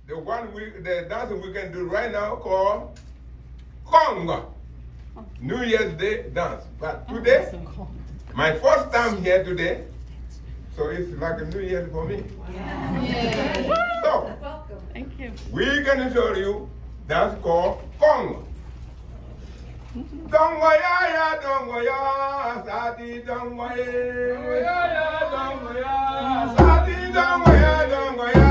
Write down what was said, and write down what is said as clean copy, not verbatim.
the dance we can do right now called Conga. New Year's Day dance. But today, my first time here today, so it's like a New Year for me. Yeah. So, Thank you. we're going to show you dance called Conga. Dongoya, dongoya, sati dongoya, dongoya, sati dongoya, dongoya.